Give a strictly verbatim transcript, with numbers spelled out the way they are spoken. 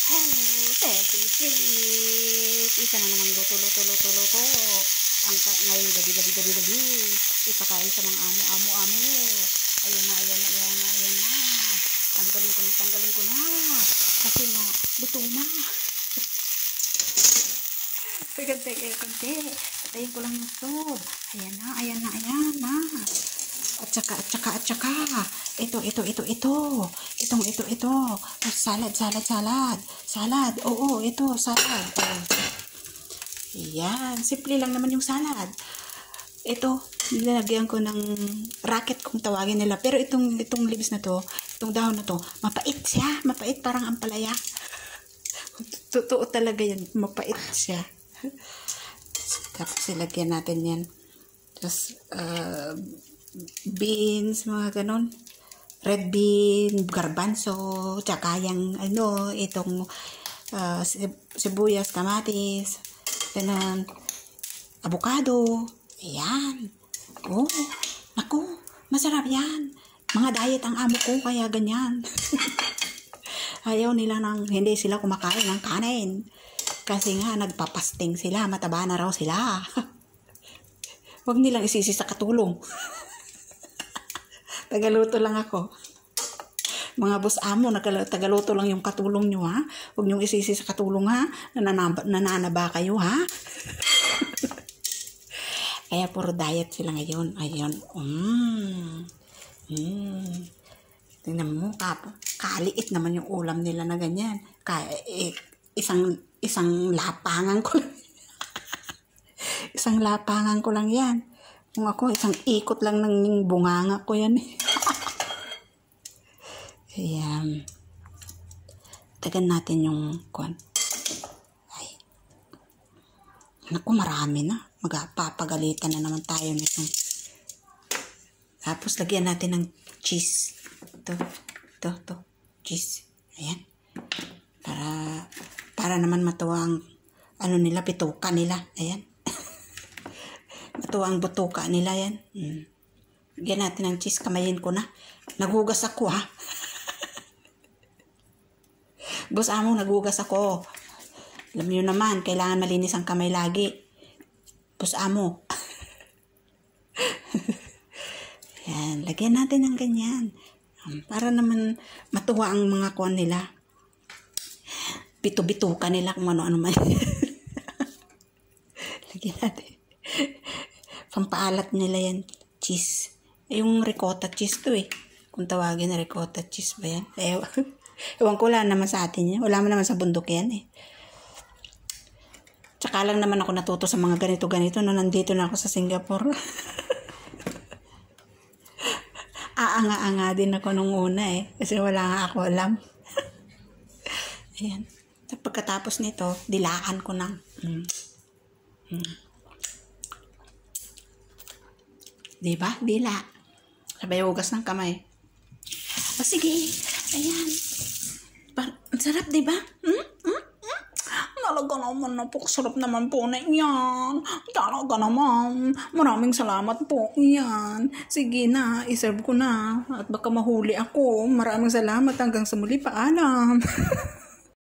Oh, Tessie Sweet. Isa na namang luto, luto, luto, luto. Ang ngayong gabi, gabi, gabi, gabi. Ipakain sa mga amo, amo, amo. Ayan na, ayan na, ayan na, ayan na. Tanggalin ko na, tanggalin ko na. Kasi nga, luto na. Pagkantay kayo, kante. Patayin ko lang yung stove. Ayan na, ayan na, ayan na. At saka, at saka, at saka. Ito, ito, ito, ito. Itong, ito, ito. Salad, salad, salad. Salad. Oo, ito, salad. Oh. Ayan. Simple lang naman yung salad. Ito, nilalagyan ko ng racket kung tawagin nila. Pero itong, itong leaves na to, itong dahon na to, mapait siya. Mapait, parang ampalaya. Totoo talaga yan. Mapait siya. Tapos ilagyan natin yan. Tapos, uh, beans, mga ganon. Red bean, garbanzo, tsaka yung, ano, itong uh, sibuyas, kamatis, ganon, avocado. Ayan. Oh, naku, masarap yan. Mga diet ang amo ko, kaya ganyan. Ayaw nila nang, hindi sila kumakain ng kanin. Kasi nga, nagpapasting sila, mataba na raw sila. Huwag nilang isisi sa katulong. Tagaluto lang ako. Mga boss amo, tagaluto lang yung katulong nyo, ha? Huwag nyo isisi sa katulong, ha? Nananaba, nananaba kayo, ha? Kaya puro diet sila ngayon. Ayun. Mmm. Mmm. Tingnan mo, kap. Kaliit naman yung ulam nila na ganyan. Kaya, eh, isang, isang lapangan ko lang. Isang lapangan ko lang yan. Kung ako, isang ikot lang ng bunganga ko yan. Ayan. Tagan natin yung kuwan. Ay. Naku, marami na. Magpapagalitan na naman tayo nito. Tapos, lagyan natin ng cheese. Ito, ito, ito. Cheese. Ayan. Para, para naman matuwa ang, ano nila, pituka nila. Ayan. Ito ang butuka nila yan. Hmm. Lagyan natin ng cheese. Kamayin ko na. Naghugas ako, ha? Boss amo, naghugas ako. Alam niyo naman, kailangan malinis ang kamay lagi. Boss amo. Yan. Lagyan natin ng ganyan. Para naman matuwa ang mga kuwan nila. Bito-bituka nila kung ano-ano man. Lagyan natin. Pampaalat nila yan, cheese. Yung ricotta cheese to eh. Kung tawagin na ricotta cheese ba yan? Ewan, ewan ko lang naman sa atin yan. Wala man naman sa bundok yan eh. Tsaka lang naman ako natuto sa mga ganito-ganito no nandito na ako sa Singapore. Aanga-anga din ako nung una eh. Kasi wala nga ako alam. Ayan. Pagkatapos nito, dilaan ko ng... Hmm. Hmm. Diba? Dila. Sabay hugas ng kamay. O sige. Ayan. Ang sarap, diba? Hmm? Hmm? Hmm? Talaga naman. Napakasarap naman po na yan. Talaga naman. Maraming salamat po. Yan. Sige na. Iserve ko na. At baka mahuli ako. Maraming salamat. Hanggang sa muli. Paalam.